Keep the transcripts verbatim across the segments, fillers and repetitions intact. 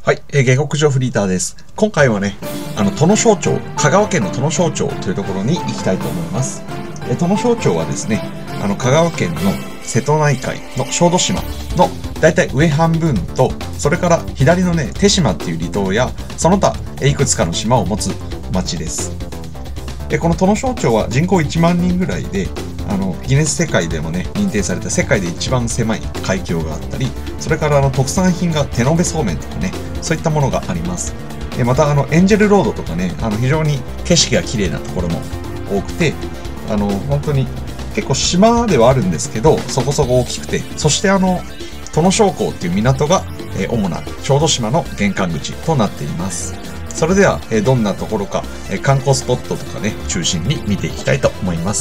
はい、えー、下克上フリーターです。今回はね、あの、土野庄町、香川県の土野庄町というところに行きたいと思います。えー、土野庄町はですね、あの、香川県の瀬戸内海の小豆島のだいたい上半分と、それから左のね、手島っていう離島や、その他、えー、いくつかの島を持つ町です。で、この土野庄町は人口いちまんにんぐらいで、あのギネス世界でもね認定された世界で一番狭い海峡があったり、それからあの特産品が手延べそうめんとかね、そういったものがあります。でまたあのエンジェルロードとかね、あの非常に景色が綺麗なところも多くて、あの本当に結構島ではあるんですけど、そこそこ大きくて、そしてあの土野商港っていう港が、えー、主な小豆島の玄関口となっています。それでは、えー、どんなところか、えー、観光スポットとかね中心に見ていきたいと思います。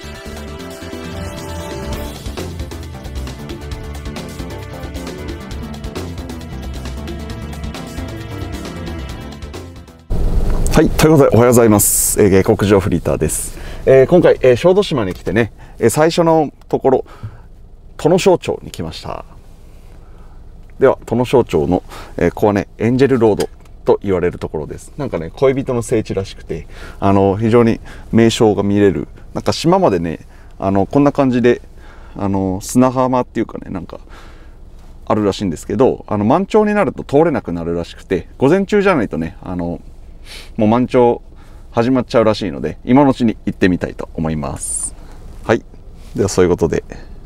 はい、ということでおはようございます。えー、下克上フリーターです。えー、今回、えー、小豆島に来てね、えー、最初のところ土野庄町に来ました。では土野庄町の、えー、ここはねエンジェルロードと言われるところです。なんかね恋人の聖地らしくて、あの非常に名勝が見れる、なんか島までね、あのこんな感じで、あの砂浜っていうかね、なんかあるらしいんですけど、あの満潮になると通れなくなるらしくて、午前中じゃないとね、あのもう満潮始まっちゃうらしいので、今のうちに行ってみたいと思います。はい、ではそういうことで、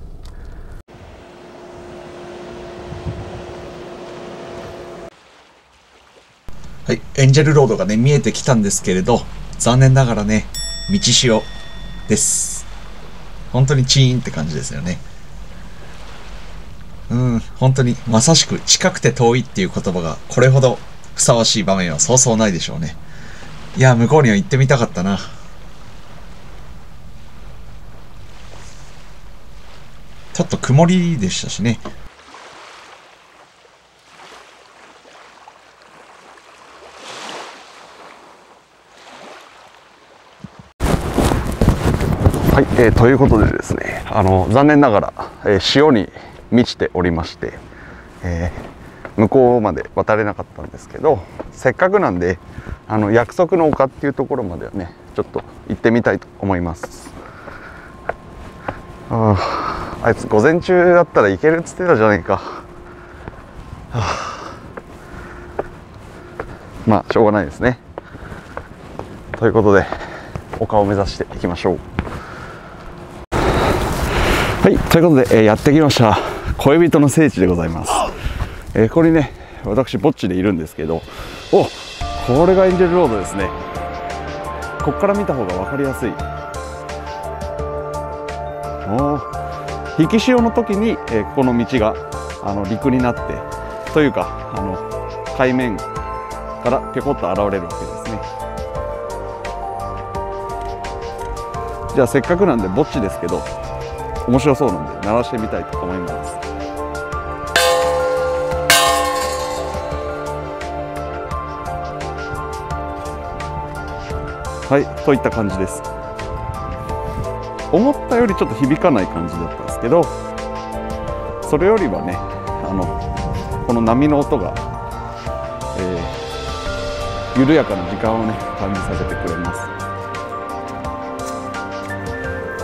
はい、エンジェルロードがね見えてきたんですけれど、残念ながらね道潮です。本当にチーンって感じですよね。うん、本当にまさしく近くて遠いっていう言葉がこれほどふさわしい場面はそうそうないでしょうね。いや、向こうには行ってみたかったな。ちょっと曇りでしたしね。はい、えー、ということでですね、あの残念ながら、えー、潮に満ちておりまして、えー、向こうまで渡れなかったんですけど、せっかくなんであの約束の丘っていうところまではねちょっと行ってみたいと思います。ああ、あいつ午前中だったら行けるっつってたじゃないか。はあ、まあしょうがないですね。ということで丘を目指していきましょう。はい、ということで、えー、やってきました。恋人の聖地でございます。えー、ここにね私ぼっちでいるんですけど、お、これがエンジェルロードですね。ここから見た方が分かりやすい。おー、引き潮の時に、えー、ここの道があの陸になってというか、あの海面からぴょこっと現れるわけですね。じゃあせっかくなんでぼっちですけど面白そうなんで鳴らしてみたいと思います。はい、といった感じです。思ったよりちょっと響かない感じだったんですけど、それよりはね、あのこの波の音が、えー、緩やかな時間をね感じさせてくれます。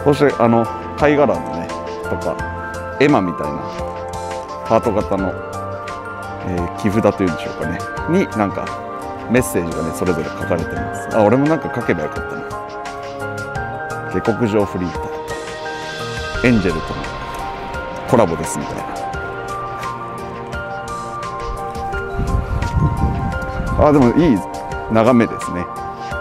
そしてあの貝殻のねとか絵馬みたいなハート型の、えー、木札というんでしょうかねに、なんかメッセージがねそれぞれ書かれてます。あ、俺もなんか書けばよかったな。下克上フリーターとエンジェルとのコラボですみたいな。あ、でもいい眺めですね。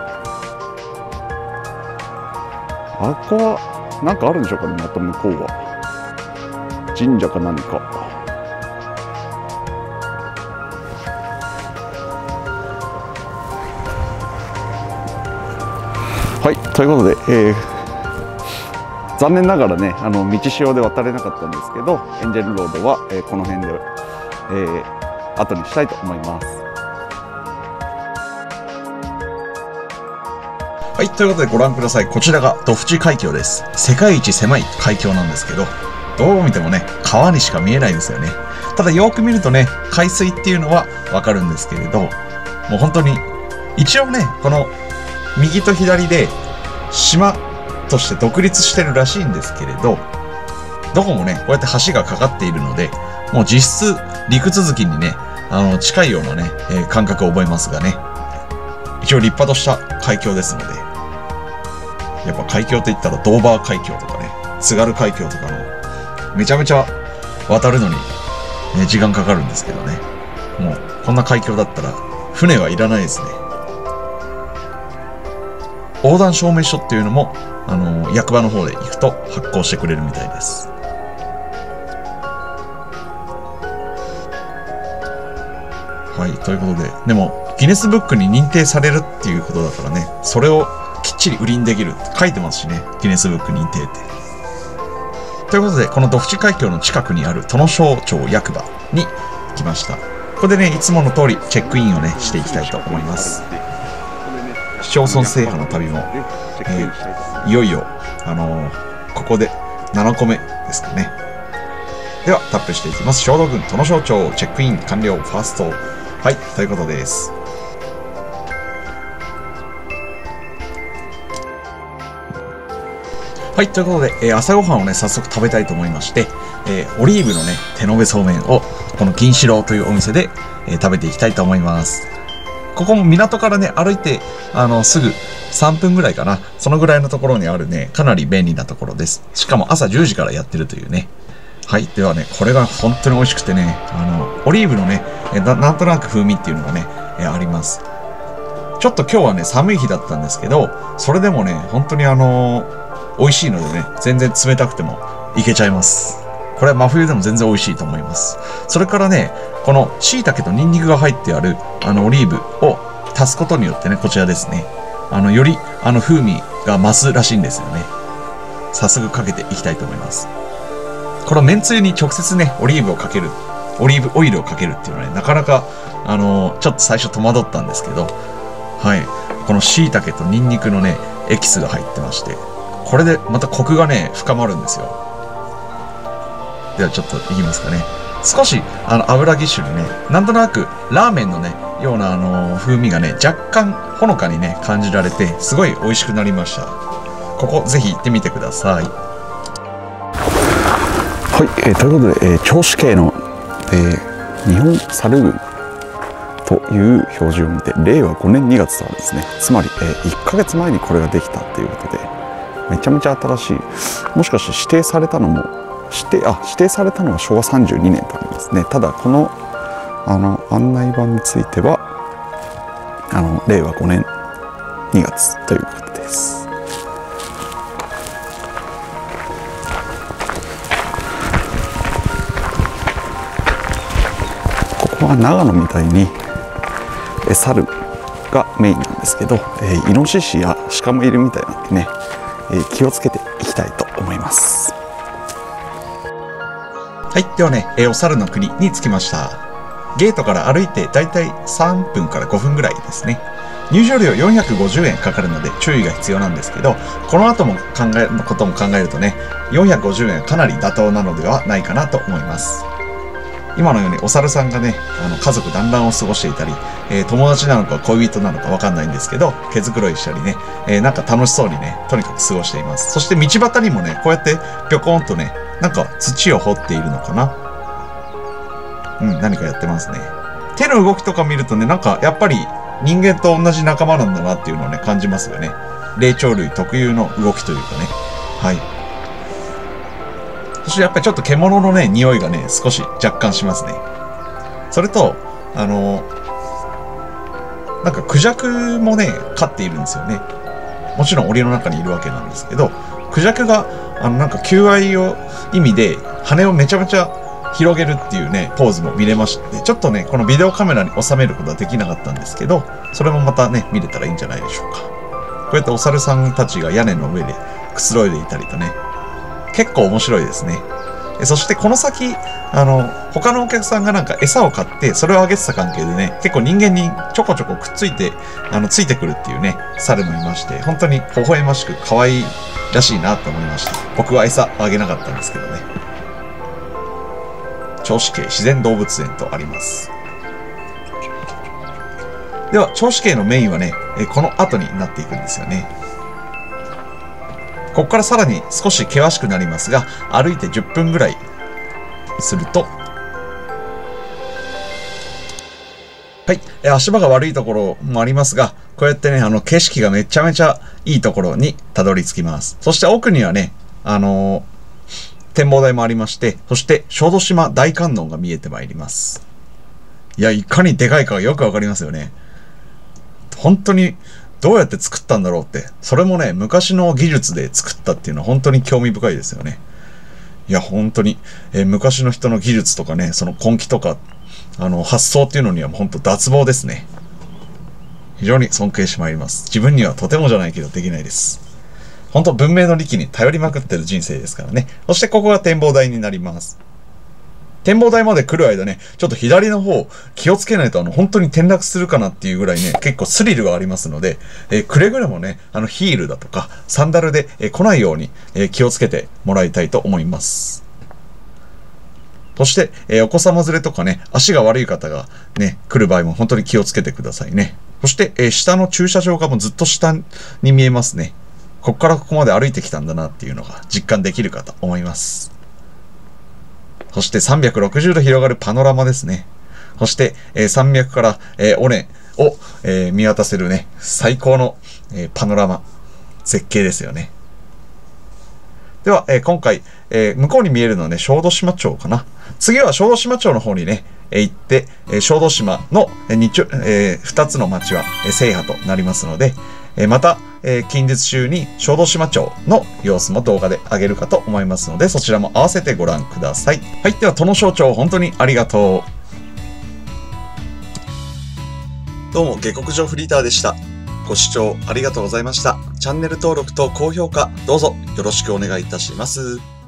あここはなんかあるんでしょうかね。また向こうは神社か何か。はい、ということで、えー、残念ながらねあの道潮で渡れなかったんですけど、エンジェルロードは、えー、この辺で、えー、後にしたいと思います。はい、ということでご覧ください。こちらがドフチ海峡です。世界一狭い海峡なんですけど、どう見てもね川にしか見えないですよね。 ただよーく見るとね、海水っていうのはわかるんですけれど、もう本当に、一応ね、この右と左で島として独立してるらしいんですけれど、どこもね、こうやって橋がかかっているので、もう実質陸続きにね、あの、近いようなね、えー、感覚を覚えますがね、一応立派とした海峡ですので、やっぱ海峡といったらドーバー海峡とかね、津軽海峡とかの、めちゃめちゃ渡るのに、ね、時間かかるんですけどね。もう、こんな海峡だったら、船はいらないですね。横断証明書っていうのも、あのー、役場の方で行くと発行してくれるみたいです。はい、ということで、でも、ギネスブックに認定されるっていうことだからね、それをきっちり売りにできるって書いてますしね、ギネスブック認定って。ということで、この土淵海峡の近くにある殿庄町役場に来ました。ここでね、いつもの通りチェックインをね、していきたいと思います。市町村制覇の旅も、えー、いよいよ、あのー、ここでななこめですかね。では、タップしていきます。小道郡殿庄町チェックイン完了ファースト。はい、ということです。はい、ということで、えー、朝ごはんをね、早速食べたいと思いまして、えー、オリーブのね、手延べそうめんを、この銀四郎というお店で、えー、食べていきたいと思います。ここも港からね、歩いて、あの、すぐさんぷんぐらいかな。そのぐらいのところにあるね、かなり便利なところです。しかも朝じゅうじからやってるというね。はい。ではね、これが本当に美味しくてね、あの、オリーブのね、えな, なんとなく風味っていうのがね、えあります。ちょっと今日はね、寒い日だったんですけど、それでもね、本当にあのー、美味しいのでね、全然冷たくてもいけちゃいます。これは真冬でも全然美味しいと思います。それからね、この椎茸とニンニクが入ってある、あの、オリーブを足すことによってね、こちらですね。あの、より、あの、風味が増すらしいんですよね。早速かけていきたいと思います。この麺つゆに直接ね、オリーブをかける、オリーブオイルをかけるっていうのはね、なかなか、あのー、ちょっと最初戸惑ったんですけど、はい。この椎茸とニンニクのね、エキスが入ってまして、これでまたコクがね、深まるんですよ。ではちょっといきますかね。少し、あの、油ぎっしゅにね、なんとなく、ラーメンのね、ような、あのー、風味がね、若干、ほのかにね、感じられて、すごい美味しくなりました。ここ、ぜひ行ってみてください。 はい、えー、ということで、えー、銚子系の、えー、日本猿郡という表示を見て、れいわごねんにがつなんですね。つまり、えー、いっかげつまえにこれができたということで、めちゃめちゃ新しい。もしかして指定されたのも、指定、あ、指定されたのはしょうわさんじゅうにねんとありますね。ただ、この、あの、案内板については、あの、れいわごねんにがつということです。長野みたいにえ猿がメインなんですけど、えー、イノシシや鹿もいるみたいなんでね、えー、気をつけていきたいと思います。 はい、ではね、えー、お猿の国に着きました。ゲートから歩いてだいたいさんぷんからごふんぐらいですね。入場料よんひゃくごじゅうえんかかるので注意が必要なんですけど、この後も考えることも考えるとね、よんひゃくごじゅうえんかなり妥当なのではないかなと思います。今のようにお猿さんがね、あの家族団らんを過ごしていたり、えー、友達なのか恋人なのかわかんないんですけど、毛づくろいしたりね、えー、なんか楽しそうにね、とにかく過ごしています。そして道端にもね、こうやってぴょこんとね、なんか土を掘っているのかな。うん、何かやってますね。手の動きとか見るとね、なんかやっぱり人間と同じ仲間なんだなっていうのをね、感じますよね。霊長類特有の動きというかね。はい。そしてやっぱりちょっと獣のね、匂いがね、少し若干しますね。それと、あの、なんかクジャクもね、飼っているんですよね。もちろん檻の中にいるわけなんですけど、クジャクが、あの、なんか求愛を意味で、羽をめちゃめちゃ広げるっていうね、ポーズも見れまして、ちょっとね、このビデオカメラに収めることはできなかったんですけど、それもまたね、見れたらいいんじゃないでしょうか。こうやってお猿さんたちが屋根の上でくつろいでいたりとね、結構面白いですね。そしてこの先、あの、他のお客さんがなんか餌を買って、それをあげてた関係でね、結構人間にちょこちょこくっついて、あの、ついてくるっていうね、猿もいまして、本当に微笑ましく可愛いらしいなと思いました。僕は餌あげなかったんですけどね。 銚子渓自然動物園とあります。では、銚子渓のメインはね、この後になっていくんですよね。ここからさらに少し険しくなりますが、歩いてじゅっぷんぐらいすると、はい。足場が悪いところもありますが、こうやってね、あの、景色がめちゃめちゃいいところにたどり着きます。そして奥にはね、あのー、展望台もありまして、そして小豆島大観音が見えてまいります。いや、いかにでかいかがよくわかりますよね。本当にどうやって作ったんだろうって。それもね、昔の技術で作ったっていうのは本当に興味深いですよね。いや、本当に、えー、昔の人の技術とかね、その根気とか、あの、発想っていうのには本当脱帽ですね。非常に尊敬しまいります。自分にはとてもじゃないけどできないです。本当文明の利器に頼りまくってる人生ですからね。そしてここが展望台になります。展望台まで来る間ね、ちょっと左の方気をつけないとあの本当に転落するかなっていうぐらいね、結構スリルがありますので、えー、くれぐれもね、あのヒールだとかサンダルで、えー、来ないように、えー、気をつけてもらいたいと思います。そして、えー、お子様連れとかね、足が悪い方がね、来る場合も本当に気をつけてくださいね。そして、えー、下の駐車場がもうずっと下に見えますね。ここからここまで歩いてきたんだなっていうのが実感できるかと思います。そしてさんびゃくろくじゅうど広がるパノラマですね。そして、えー、山脈から、えー、尾根を、えー、見渡せるね、最高の、えー、パノラマ、絶景ですよね。では、えー、今回、えー、向こうに見えるのはね、小豆島町かな。次は小豆島町の方にね、えー、行って、えー、小豆島の、えー 2, えー、ふたつの町は、えー、制覇となりますので、えー、また、えー、近日中に小豆島町の様子も動画で上げるかと思いますので、そちらも合わせてご覧ください。はい。では、殿庄町、本当にありがとう。どうも、下克上フリーターでした。ご視聴ありがとうございました。チャンネル登録と高評価、どうぞよろしくお願いいたします。